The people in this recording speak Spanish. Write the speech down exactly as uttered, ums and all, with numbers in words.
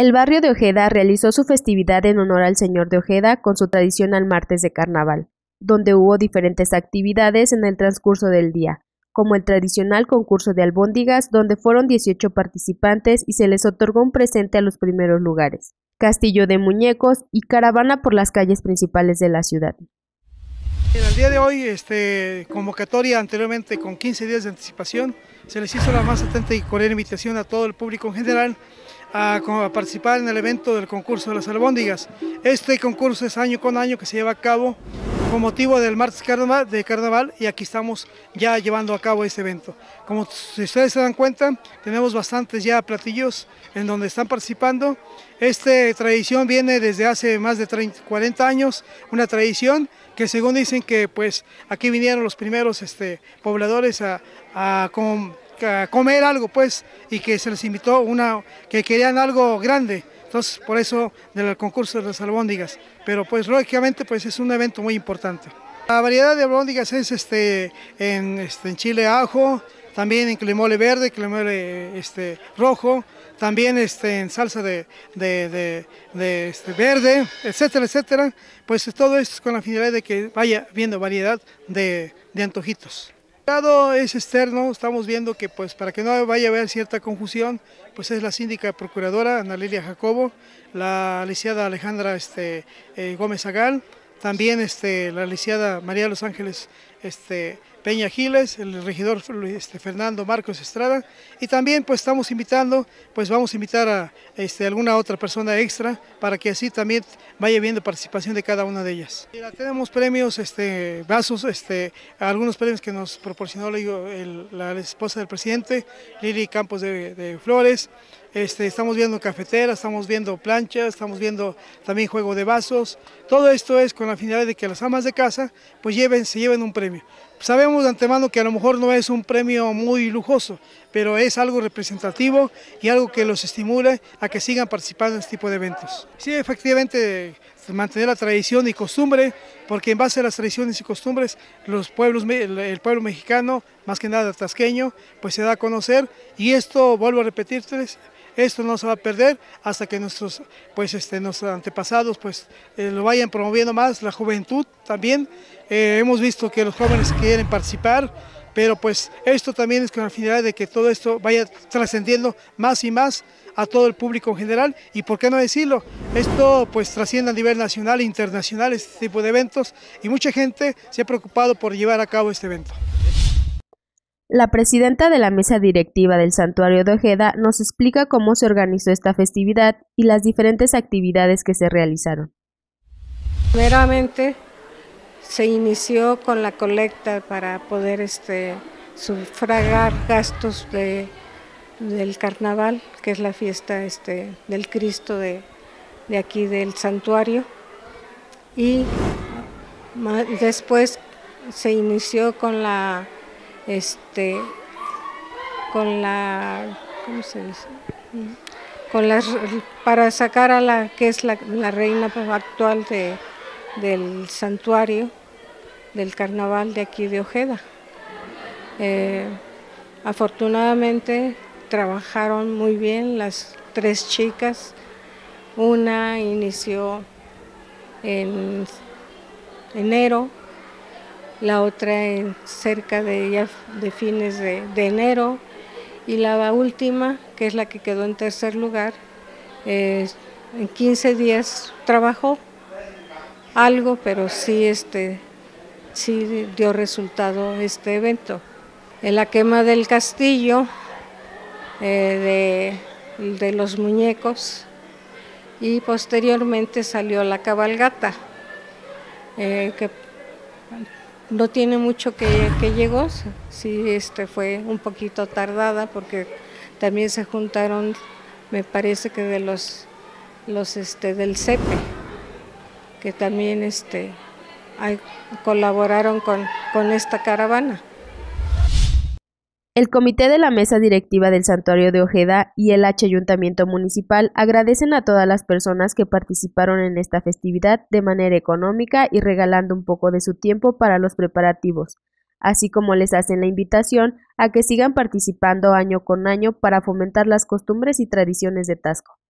El barrio de Ojeda realizó su festividad en honor al Señor de Ojeda con su tradicional martes de carnaval, donde hubo diferentes actividades en el transcurso del día, como el tradicional concurso de albóndigas, donde fueron dieciocho participantes y se les otorgó un presente a los primeros lugares, castillo de muñecos y caravana por las calles principales de la ciudad. En el día de hoy, este, convocatoria anteriormente con quince días de anticipación, se les hizo la más atenta y cordial invitación a todo el público en general a, a participar en el evento del concurso de las albóndigas. Este concurso es año con año que se lleva a cabo con motivo del martes carnaval, de carnaval, y aquí estamos ya llevando a cabo este evento. Como si ustedes se dan cuenta, tenemos bastantes ya platillos en donde están participando. Esta tradición viene desde hace más de treinta, cuarenta años, una tradición que según dicen que pues aquí vinieron los primeros este, pobladores a, a, com, a comer algo pues, y que se les invitó una, que querían algo grande. Entonces, por eso del concurso de las albóndigas, pero pues lógicamente pues es un evento muy importante. La variedad de albóndigas es este, en, este, en chile ajo, también en clemole verde, clemole este, rojo, también este, en salsa de, de, de, de este, verde, etcétera, etcétera. Pues todo esto es con la finalidad de que vaya viendo variedad de, de antojitos. El lado es externo, estamos viendo que pues para que no vaya a haber cierta confusión, pues es la síndica procuradora Ana Lilia Jacobo, la licenciada Alejandra este, eh, Gómez Agal, también este, la licenciada María Los Ángeles este, Peña Giles, el regidor este, Fernando Marcos Estrada, y también pues estamos invitando, pues vamos a invitar a este, alguna otra persona extra para que así también vaya viendo participación de cada una de ellas. Y tenemos premios, este, vasos, este, algunos premios que nos proporcionó el, la esposa del presidente, Lili Campos de, de Flores. Este, estamos viendo cafeteras, estamos viendo planchas, estamos viendo también juego de vasos. Todo esto es con la finalidad de que las amas de casa pues lleven, se lleven un premio. Sabemos de antemano que a lo mejor no es un premio muy lujoso, pero es algo representativo y algo que los estimula a que sigan participando en este tipo de eventos. Sí, efectivamente, mantener la tradición y costumbre, porque en base a las tradiciones y costumbres, los pueblos, el pueblo mexicano, más que nada tasqueño, pues se da a conocer, y esto, vuelvo a repetirles, esto no se va a perder hasta que nuestros, pues, este, nuestros antepasados pues, eh, lo vayan promoviendo más, la juventud también. Eh, hemos visto que los jóvenes quieren participar, pero pues esto también es con la finalidad de que todo esto vaya trascendiendo más y más a todo el público en general, y por qué no decirlo, esto pues trasciende a nivel nacional e internacional este tipo de eventos, y mucha gente se ha preocupado por llevar a cabo este evento. La presidenta de la mesa directiva del Santuario de Ojeda nos explica cómo se organizó esta festividad y las diferentes actividades que se realizaron. Primeramente se inició con la colecta para poder este, sufragar gastos de, del carnaval, que es la fiesta este, del Cristo de, de aquí del santuario, y después se inició con la este con la ¿cómo se dice? con las para sacar a la que es la, la reina actual de, del santuario del carnaval de aquí de Ojeda. Eh, afortunadamente trabajaron muy bien las tres chicas. Una inició en enero, la otra en cerca de, ya de fines de, de enero, y la última, que es la que quedó en tercer lugar, eh, en quince días trabajó algo, pero sí, este, sí dio resultado este evento. En la quema del castillo, eh, de, de los muñecos, y posteriormente salió la cabalgata, eh, que no tiene mucho que, que llegó, sí este, fue un poquito tardada porque también se juntaron, me parece que de los, los este, del C E P E, que también este, hay, colaboraron con, con esta caravana. El comité de la mesa directiva del Santuario de Ojeda y el H Ayuntamiento Municipal agradecen a todas las personas que participaron en esta festividad de manera económica y regalando un poco de su tiempo para los preparativos, así como les hacen la invitación a que sigan participando año con año para fomentar las costumbres y tradiciones de Taxco.